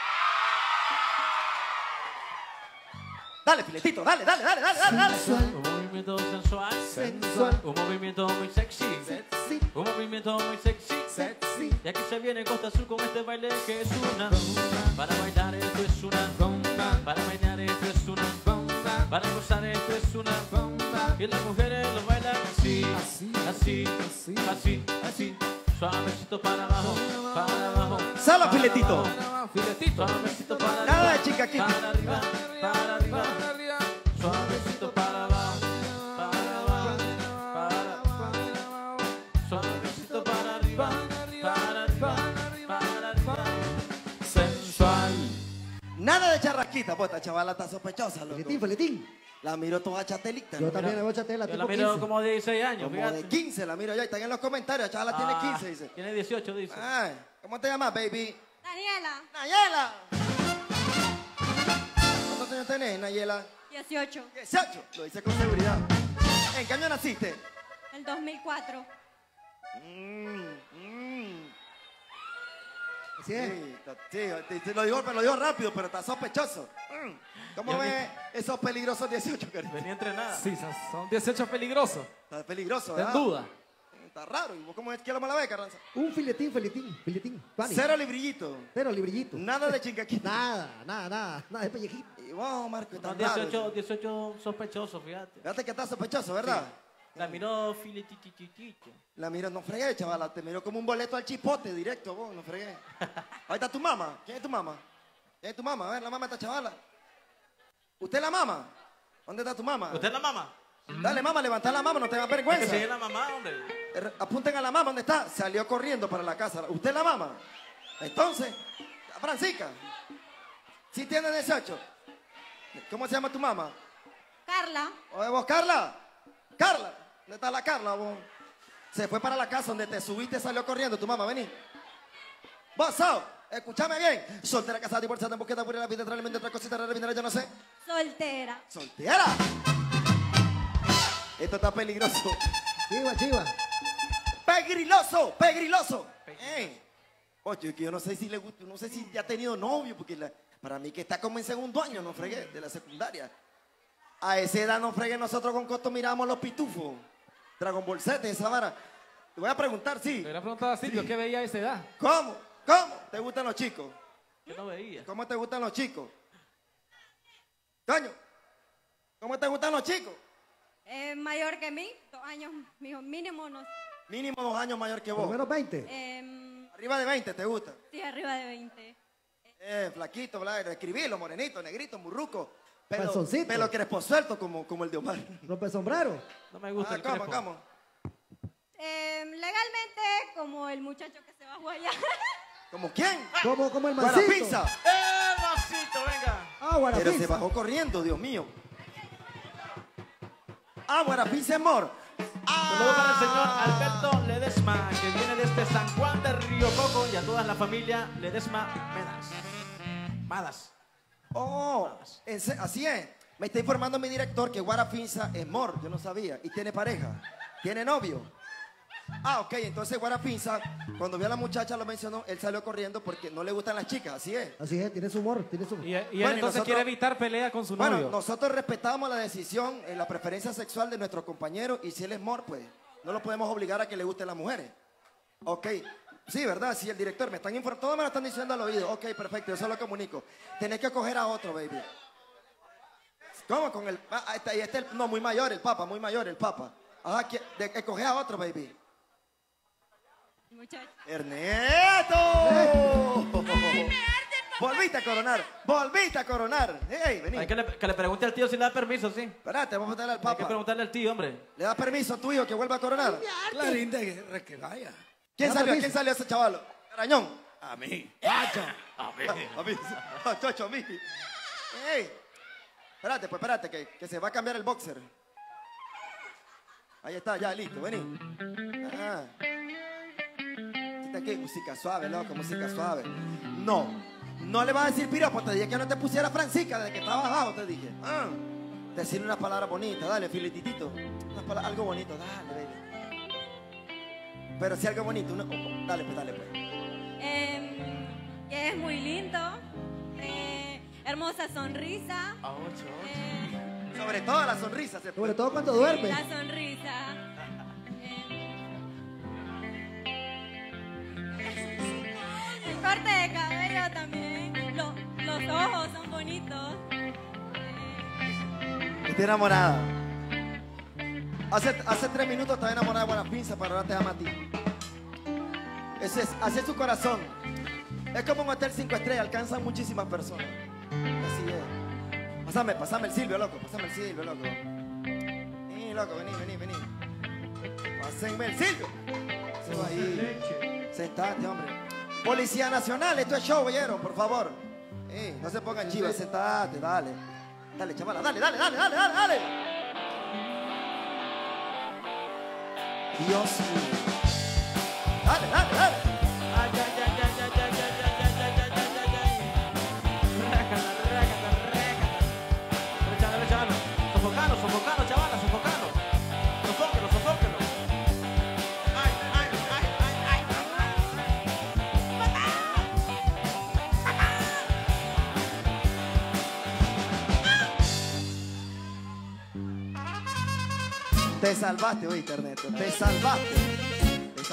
Dale, filetito, dale, dale, dale, dale, dale, dale. Un movimiento sensual. Sensual. Un movimiento muy sexy. Sexy. Un movimiento muy sexy. Sexy. Ya que se viene Costa Azul con este baile que es una. Para bailar esto es una. Para bailar esto es una. Para gozar esto es una. Y las mujeres lo bailan así. Así, así, así, así. Suavecito para abajo, para abajo. Solo para filetito. abajo. Filetito. Suavecito para arriba. Nada de chicaquito. Para arriba, para arriba. Suavecito para abajo, para abajo, para abajo. Suavecito para arriba, para arriba, para arriba. Sensual. Nada de charrasquita, pues esta chavala está sospechosa, loco. Feletín, feletín. La miro toda chatelita. Yo ¿no? también le voy a echar tela, Yo la tipo miro quince. como de dieciséis años, Como fíjate. de quince la miro yo. Están en los comentarios. La chavala tiene Ah, quince, dice. Tiene dieciocho, dice. Ay, ¿cómo te llamas, baby? Daniela, Nayela. ¿Cuántos años tenés, Nayela? dieciocho, dieciocho. Lo hice con seguridad. ¿En qué año naciste? el dos mil cuatro. Mm, mm. ¿Sí es? Sí, ta- sí, te- te lo, digo, pero lo digo rápido, pero está sospechoso. Mm. ¿Cómo Yo ves esos peligrosos dieciocho, cariño? Venía entrenada. Sí, son- son dieciocho peligrosos. Está peligroso, Ten ¿verdad? duda. está raro. ¿Y vos cómo es que lo mala ve, Carranza? Un filetín, filetín, filetín. Pani. Cero librillito. Cero librillito. Nada de chingaquita. Nada, nada, nada, nada de pellejito. Y vos, Marco, está Son raro. dieciocho, dieciocho sospechosos, fíjate. Fíjate que está sospechoso, ¿verdad? La miró filetititito. La miro, no fregué, chavala. Te miró como un boleto al chipote directo, vos, no fregué. Ahí está tu mamá. ¿Quién es tu mamá? ¿Quién es tu mamá? A ver, la mamá está chavala. ¿Usted es la mamá? ¿Dónde está tu mamá? ¿Usted es la mamá? Dale, mamá, levanta la mamá, no tengas vergüenza. ¿Que sigue la mamá? ¿Dónde? Er, Apunten a la mamá, ¿dónde está? Salió corriendo para la casa. ¿Usted es la mamá? Entonces, Francisca, ¿sí tiene dieciocho? ¿Cómo se llama tu mamá? Carla. Oye, vos, Carla. Carla. ¿Dónde está la Carla, vos? Se fue para la casa donde te subiste y salió corriendo tu mamá, vení. Vos, Sao, escúchame bien. Soltera, casada, divorciada, en búsqueda, por la vida, realmente otra cosita, rara, yo no sé. Soltera. ¡Soltera! Esto está peligroso. Chiva, chiva. ¡Pegriloso! ¡Pegriloso! Ey. Oye, que yo no sé si le gusta, no sé si ya ha tenido novio, porque la- para mí que está como en segundo año, no fregué, de la secundaria. A esa edad no fregué, nosotros con Costo miramos los pitufos. Dragon Ball Z, esa vara. Te voy a preguntar, sí. Le hubiera preguntado a Silvio qué veía a esa edad. ¿Cómo? ¿Cómo? ¿Te gustan los chicos? Yo no veía. ¿Cómo te gustan los chicos? Coño, ¿cómo te gustan los chicos? Eh, mayor que mí, dos años mijo, mínimo, no sé. Mínimo dos años mayor que Por lo vos. menos veinte. Eh, Arriba de veinte, ¿te gusta? sí, arriba de veinte. Eh, flaquito, ¿verdad? Escribilo, morenito, negrito, murruco. Pelo, Calzoncito. pelo crespo suelto como, como el de Omar. Rompe sombrero. No me gusta Ah, el ¿cómo, crepo. cómo? Eh, legalmente, como el muchacho que se bajó allá. ¿Como quién? Como, como el mancito. Guarapinza. ¡Eh, vasito, venga! Ah, Pero se Guarapinza. bajó corriendo, Dios mío. Ah, Guarapinza, amor. Saludos para el señor Alberto Ledesma, que viene desde San Juan de Río Coco, y a toda la familia Ledesma Medas. Madas. Oh, en se- así es. Me está informando mi director que Guarapinza es mor, yo no sabía. Y tiene pareja, tiene novio. Ah, ok, entonces Guarapinza, cuando vio a la muchacha, lo mencionó, él salió corriendo porque no le gustan las chicas, así es. Así es, tiene su humor, tiene su... Y, y él Bueno, y entonces nosotros- quiere evitar pelea con su Bueno, novio. nosotros respetamos la decisión, eh, la preferencia sexual de nuestro compañero y si él es mor, pues no lo podemos obligar a que le gusten las mujeres. Ok, sí, ¿verdad? Sí, el director, me están informando, todo me lo están diciendo al oído. Ok, perfecto, yo se lo comunico. Tenés que acoger a otro, baby. ¿Cómo? Con el... Ah, ahí está, ahí está el... No, muy mayor el papa, muy mayor el papa. Ajá, que, de, escoger a otro, baby. Muchacho. ¡Ernesto! Volviste a coronar, volviste a coronar. Hey, vení. Hay que le, que le pregunte al tío si le da permiso, sí. Espérate, vamos a preguntarle al Hay que papa. preguntarle al tío, hombre. ¿Le da permiso a tu hijo que vuelva a coronar? Clarín de Guerra, que vaya. ¿Quién Da salió? permiso. ¿Quién salió ese chavalo? Arañón. A mí. A mí. A mí. Ah, Chocho, a mí. Ey. Espérate, pues espérate, que, que se va a cambiar el boxer. Ahí está, ya, listo, vení. Ah. Está aquí, música suave, loco, música suave. No, no le vas a decir piropo, te dije que no te pusiera Francisca desde que estaba abajo, te dije. Ah. Decirle una palabra bonita, dale, filetitito. Una palabra- algo bonito, dale, baby. Pero si algo bonito, una- oh, dale, pues, dale, pues. Eh, que es muy lindo. Eh, hermosa sonrisa. Eh, Sobre todo la sonrisa, se Sobre todo cuando duerme. La sonrisa. Eh, el corte de cabello también. Lo- los ojos son bonitos. Estoy enamorada. Hace, hace tres minutos estaba enamorada de Guarapinza, pero ahora te ama a ti. Ese es, así es su corazón. Es como un hotel cinco estrellas, alcanzan muchísimas personas. Así es. Pásame, pásame el Silvio, loco. Pásame el Silvio, loco. Vení, loco, vení, vení, vení. Pásenme el Silvio. Se va ahí. Sentate, hombre. Policía Nacional, esto es show, oyeron, por favor. Eh, no se pongan chivas, sentate, dale. Dale, chavala, dale, dale, dale, dale, dale, dale. Dios mío. Dale, dale, dale. Ay, ay, ay, ay, ay, ay, ay, ay, ay, ay, ay, ay, ay, ay. Rácata, rácata, rácata. Échale, échale. Sofocalo, sofocalo, chavala, sofocalo. Sofóquelo, sofóquelo. Ay, ay, ay, ay, ay. Te salvaste, oíste, Ernesto. Te salvaste.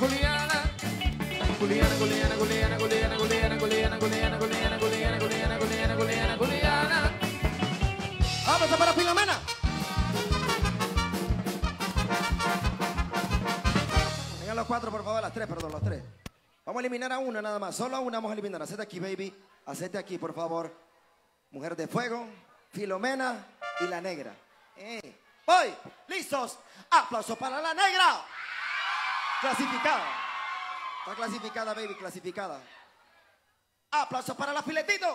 Juliana. Juliana, Juliana, Juliana, Juliana, Juliana, Juliana, Juliana, Juliana, Juliana, Juliana, Juliana, Juliana, Juliana. Vamos para Filomena. Vengan los cuatro, por favor, las tres, perdón, los tres. Vamos a eliminar a una nada más, solo a una vamos a eliminar. Hacete aquí, baby, hacete aquí, por favor. Mujer de fuego, Filomena y la negra. Eh. Voy, listos. Aplauso para la negra. Clasificada. Está clasificada, baby, clasificada. Aplauso para la filetito.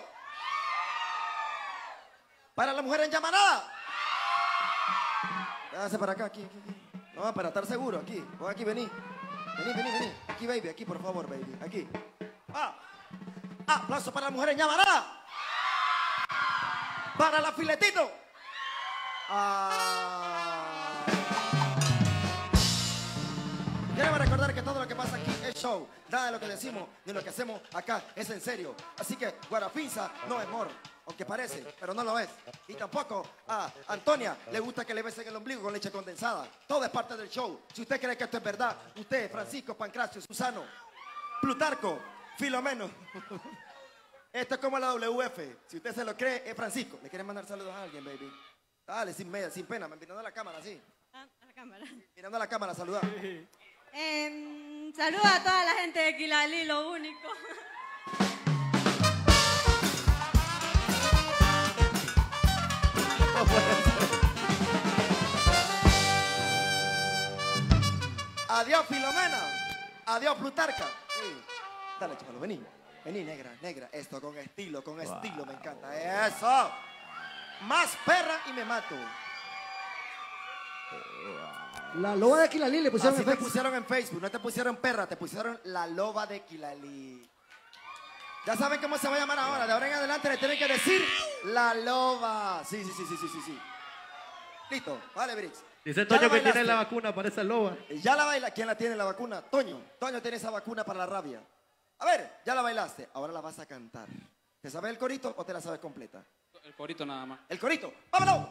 Para la mujer en llamarada. Hágase para acá, aquí, aquí, aquí. No, para estar seguro, aquí. Voy aquí, vení. Vení, vení, vení. Aquí, baby, aquí, por favor, baby. Aquí. Ah. Aplauso para la mujer en llamarada. Para la filetito. Ah. Quiero recordar que todo lo que pasa aquí es show. Nada de lo que decimos ni lo que hacemos acá es en serio. Así que Guarapinza no es mor, aunque parece, pero no lo es. Y tampoco a Antonia le gusta que le besen el ombligo con leche condensada. Todo es parte del show. Si usted cree que esto es verdad, usted, Francisco, Pancracio, Susano, Plutarco, Filomeno. Esto es como la W F. Si usted se lo cree, es Francisco. ¿Le quieren mandar saludos a alguien, baby? Dale, sin media, sin pena, mirando a la cámara, así. Ah, a la cámara. Mirando a la cámara, saludar. Eh, saluda a toda la gente de Quilalí, lo único. Adiós, Filomena. Adiós, Plutarca. Sí. Dale, chaval, vení. Vení, negra, negra. Esto con estilo, con wow. estilo, me encanta. Eso. Más perra y me mato. La loba de Quilalí le pusieron Así en te Facebook. pusieron en Facebook. No te pusieron perra, te pusieron la loba de Quilalí. Ya saben cómo se va a llamar ahora. De ahora en adelante le tienen que decir la loba. Sí, sí, sí, sí, sí, sí. sí. Listo. Vale, Brix. Dice Toño que tiene la vacuna para esa loba. Ya la baila. ¿Quién la tiene la vacuna? Toño. Toño tiene esa vacuna para la rabia. A ver, ya la bailaste. Ahora la vas a cantar. ¿Te sabes el corito o te la sabes completa? El corito nada más. El corito. ¡Vámonos!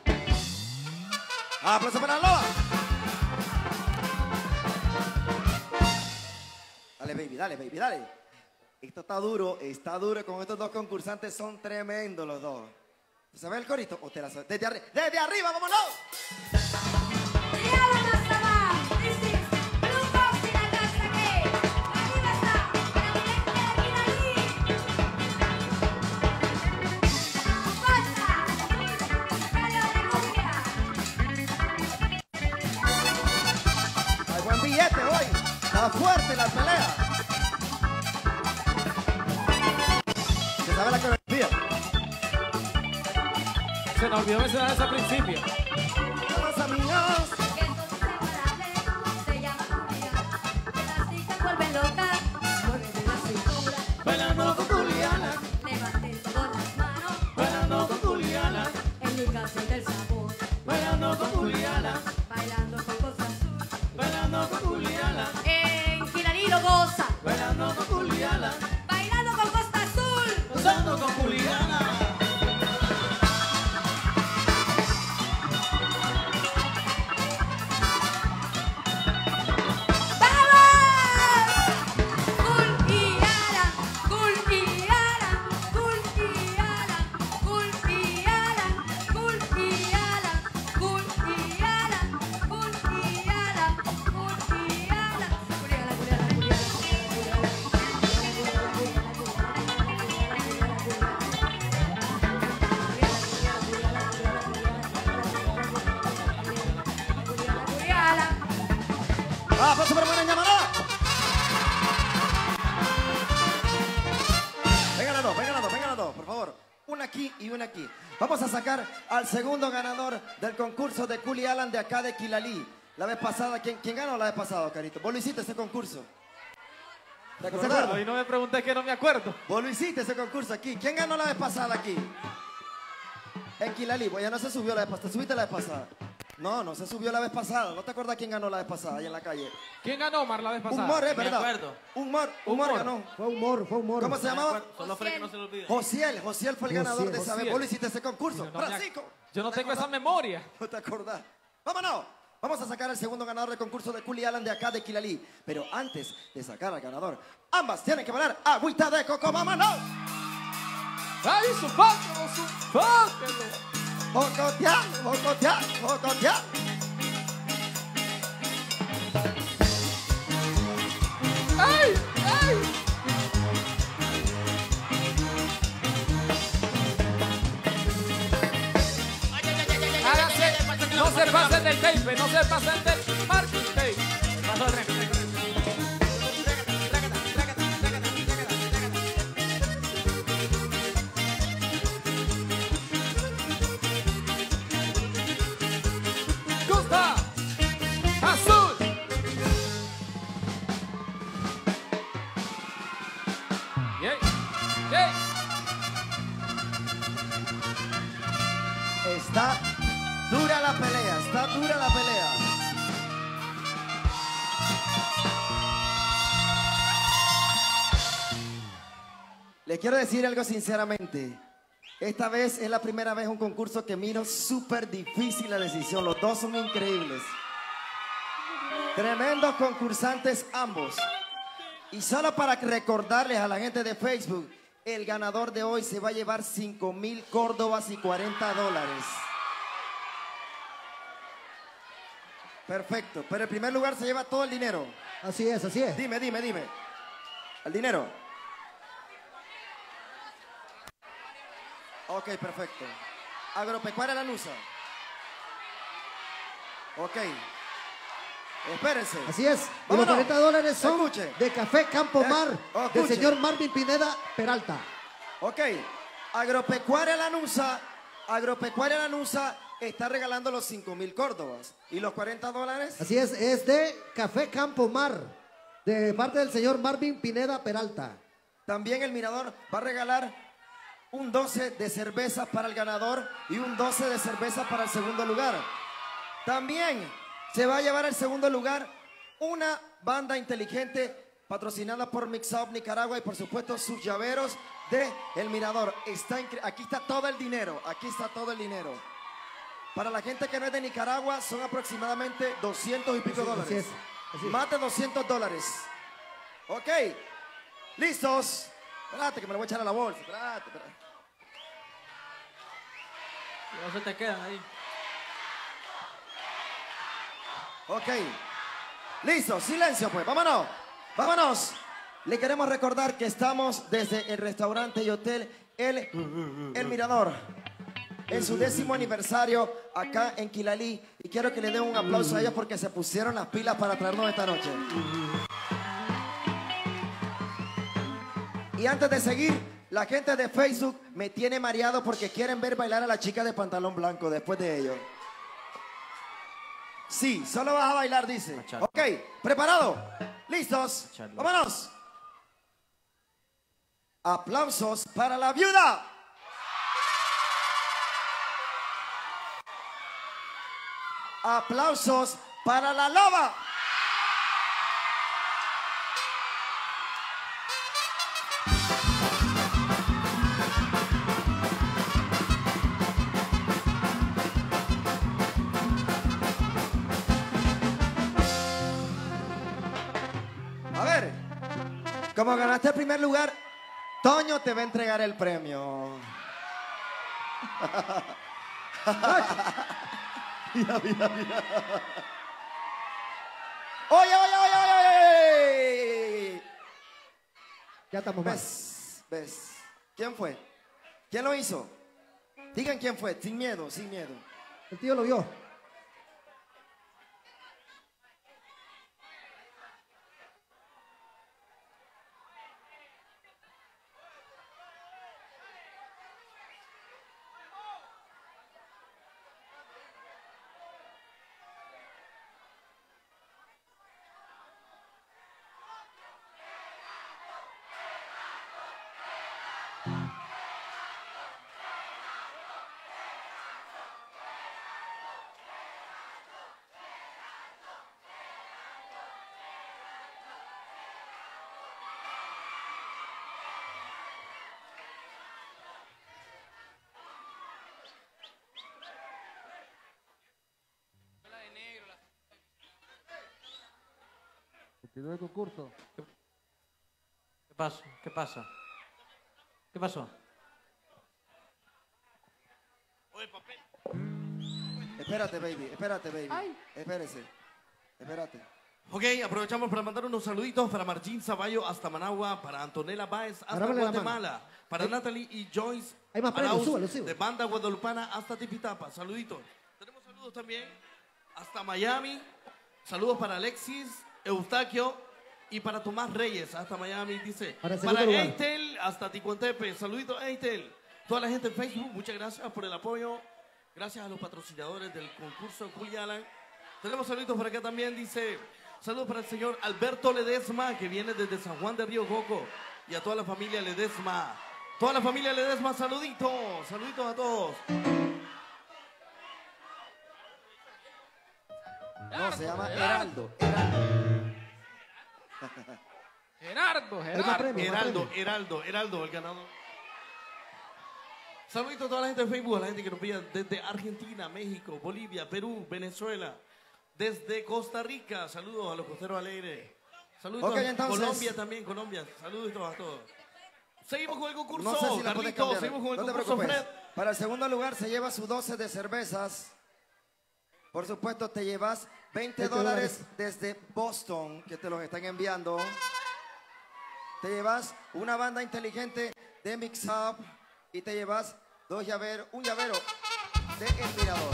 Aplauso para la loba. Dale, baby, dale, baby, dale. Esto está duro, está duro. Con estos dos concursantes son tremendos los dos. ¿Se ve el corito? ¿O te la sabes? Desde, arri desde arriba, vámonos. Hay buen billete hoy. Está fuerte la pelea. ¿Se sabe la coreografía? Se nos olvidó mencionar eso al principio. Vamos, amigos. Vuelven locas, mueven la cintura, Bailando con Juliana, levanten todas las manos, bailando con Juliana, en mi canción del sabor, bailando con Juliana, bailando con Costa Azul, bailando con Juliana, en Quilalí lo goza, bailando con Juliana, bailando con Costa Azul, gozando con Juliana. Ah, pues súper buena llamada. Vengan las dos, vengan las dos, vengan las dos, por favor. Una aquí y una aquí. Vamos a sacar al segundo ganador del concurso de Culi Alan de acá de Quilalí. La vez pasada, ¿quién, quién ganó la vez pasada, Carito? Vos lo hiciste ese concurso. ¿Te acordás? Hoy no me pregunté que no me acuerdo. Vos lo hiciste ese concurso aquí. ¿Quién ganó la vez pasada aquí? En Quilalí, pues ya no se subió la vez pasada. ¿Te subiste la vez pasada? No, no se subió la vez pasada. ¿No te acuerdas quién ganó la vez pasada ahí en la calle? ¿Quién ganó, Mar, la vez pasada? Humor, ¿eh? Me ¿Verdad? acuerdo. Humor, humor Humor. ganó. Fue humor, fue humor. ¿Cómo se llamaba? Solo Fred que no se lo olvide. Josiel, Josiel fue el Josiel, ganador de esa vez. Josiel. Vos lo hiciste ese concurso. Yo no me ac- Francisco. Yo no ¿te tengo esa acordás? memoria. No te acordás. ¡Vámonos! Vamos a sacar al segundo ganador del concurso de Culi Alan de acá de Quilalí. Pero antes de sacar al ganador, ambas tienen que bailar agüita de coco. ¡Vámonos! ¡Ay, sufáquelo, sufáquelo! ¡Jocotear, jocotear, jocotear! ¡Ay, ay! Háganse, no se pasen del tape, no se pasen del marking tape. Pasó el tren. Costa Azul. Yay, yay. Está dura la pelea, está dura la pelea. Les quiero decir algo sinceramente. Esta vez es la primera vez un concurso que miro súper difícil la decisión. Los dos son increíbles. Tremendos concursantes ambos. Y solo para recordarles a la gente de Facebook, el ganador de hoy se va a llevar cinco mil córdobas y cuarenta dólares. Perfecto, pero el primer lugar se lleva todo el dinero. Así es, así es. Dime, dime, dime. ¿El dinero? Ok, perfecto. Agropecuaria Lanusa. Ok. Espérense. Así es. Y los Vámonos. cuarenta dólares son Escuche. de Café Campo Eh, Mar oh, del escuche. señor Marvin Pineda Peralta. Ok. Agropecuaria Lanusa. Agropecuaria Lanusa está regalando los cinco mil córdobas. ¿Y los cuarenta dólares? Así es, es de Café Campo Mar de parte del señor Marvin Pineda Peralta. También el Mirador va a regalar un doce de cerveza para el ganador y un doce de cerveza para el segundo lugar. También se va a llevar al segundo lugar una banda inteligente patrocinada por Mix Up Nicaragua y por supuesto sus llaveros de El Mirador. Está incre- aquí está todo el dinero, aquí está todo el dinero. Para la gente que no es de Nicaragua son aproximadamente doscientos y pico Así- así dólares. es, así es. Más de doscientos dólares. Ok. ¿Listos? Espérate que me lo voy a echar a la bolsa. Espérate, espérate. No se te quedan ahí. Ok. Listo, silencio pues, vámonos. Vámonos. Le queremos recordar que estamos desde el restaurante y hotel El, El Mirador. En su décimo aniversario acá en Quilalí. Y quiero que le den un aplauso a ellos porque se pusieron las pilas para traernos esta noche. Y antes de seguir, la gente de Facebook me tiene mareado porque quieren ver bailar a la chica de pantalón blanco después de ello. Sí, solo vas a bailar, dice. Machado. Ok, ¿preparado? ¿Listos? Machado. ¡Vámonos! Aplausos para la viuda. Aplausos para la loba. A ver, como ganaste el primer lugar, Toño te va a entregar el premio. Mira, mira, mira. Oye, oye, oye, oye. Ya estamos mal. ¿Ves? ¿Ves? ¿Quién fue? ¿Quién lo hizo? Digan quién fue, sin miedo, sin miedo. El tío lo vio. Continúa el concurso. ¿Qué pasa? ¿Qué pasa? ¿Qué pasó? Espérate, baby, espérate, baby. Espérese. Espérate. Ok, aprovechamos para mandar unos saluditos para Martín Zavallo hasta Managua, para Antonella Báez hasta Agárrale la Guatemala, para Natalie y Joyce Hay más premios, Arauz, súbalo, súbalo. de Banda Guadalupana hasta Tipitapa. Saluditos. Tenemos saludos también hasta Miami. Saludos para Alexis, Eustaquio y para Tomás Reyes hasta Miami. Dice, Para el para segundo lugar. Eitel hasta Ticuantepe. Saluditos, Eitel. Toda la gente en Facebook, muchas gracias por el apoyo. Gracias a los patrocinadores del concurso Cuyalan. Tenemos saluditos por acá también, dice, saludos para el señor Alberto Ledesma, que viene desde San Juan de Río Coco, y a toda la familia Ledesma. Toda la familia Ledesma, saluditos, saluditos a todos. No, se llama Gerardo. Heraldo. Gerardo, Hay más Gerardo. premios, más Heraldo, premios. Heraldo, Heraldo, el ganador. Saluditos a toda la gente de Facebook, a la gente que nos veía desde Argentina, México, Bolivia, Perú, Venezuela, desde Costa Rica. Saludos a los costeros alegres. Saludos Ok, a entonces. Colombia también, Colombia. Saludos a todos. Seguimos con el concurso, No sé si la puedes Carlitos, cambiar. seguimos con el No te concurso, preocupes. Fred. Para el segundo lugar se lleva su doce de cervezas. Por supuesto, te llevas veinte dólares desde Boston, que te los están enviando. Te llevas una banda inteligente de Mix Up y te llevas dos llaveros, un llavero de El Mirador.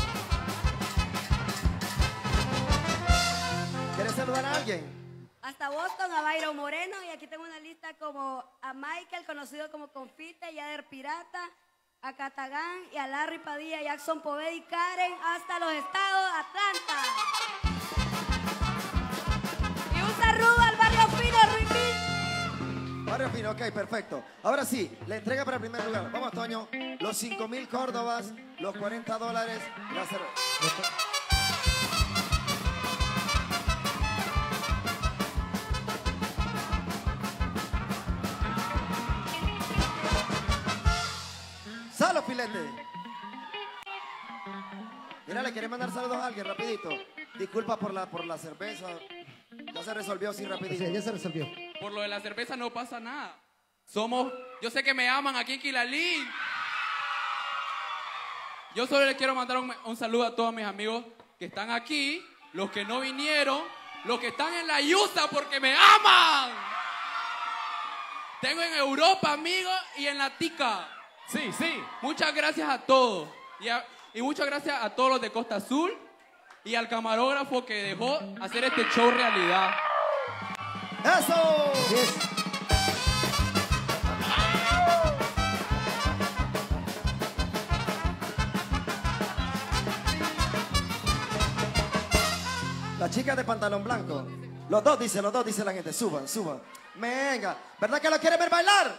¿Quieres saludar a alguien? Hasta Boston, a Byron Moreno, y aquí tengo una lista como a Michael, conocido como Confite, Yader Pirata, a Catagán y a Larry Padilla, Jackson Poveda y Karen, hasta los estados Atlanta. Y un saludo al barrio fino, Ruimín. Barrio Fino, ok, perfecto. Ahora sí, la entrega para el primer lugar. Vamos, Toño. Los cinco mil córdobas, los cuarenta dólares, la cerveza. ¡Salos, filete! Mira, le quería mandar saludos a alguien, rapidito. Disculpa por la, por la cerveza. Ya se resolvió así rapidito. Sí, ya se resolvió. por lo de la cerveza no pasa nada. Somos, yo sé que me aman aquí en Quilalí. Yo solo les quiero mandar un, un saludo a todos mis amigos que están aquí, los que no vinieron, los que están en la Yusa porque me aman. Tengo en Europa amigos y en la Tica. Sí, sí. Muchas gracias a todos. Y, a, y muchas gracias a todos los de Costa Azul y al camarógrafo que dejó hacer este show realidad. ¡Eso! Yes. La chica de pantalón blanco. Los dos dicen, los dos dice la gente. Suban, suban. Venga. ¿Verdad que lo quiere ver bailar?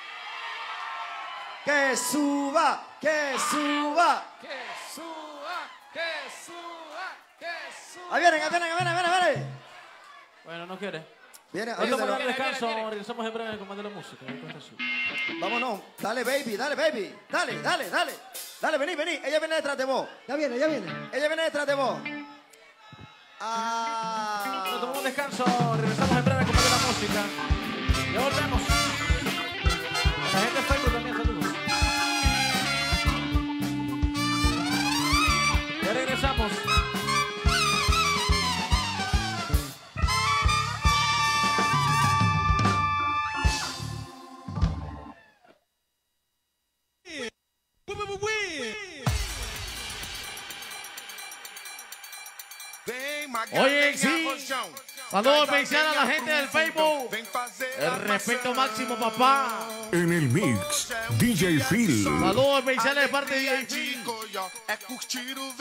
Que suba, que suba. Que suba, que suba, que suba. Ahí vienen, ahí vienen, ahí vienen, ahí vienen, ahí vienen. Bueno, no quiere. Viene, Vamos a ayúdalo. dar descanso, regresamos en breve con más de la música. Vámonos. Dale, baby, dale, baby. Dale, dale, dale. Dale, vení, vení. Ella viene detrás de vos. Ya viene, ya viene. Ella viene detrás de vos. Ah. Bueno, tomamos un descanso, regresamos en breve con más de la música. Ya volvemos. La gente de Facebook también, saludos. Ya regresamos. Oye, sí. Saludos especiales a la gente del Facebook. El respeto máximo, papá. En el mix, D J Phil. Saludos especiales de parte de D J Phil.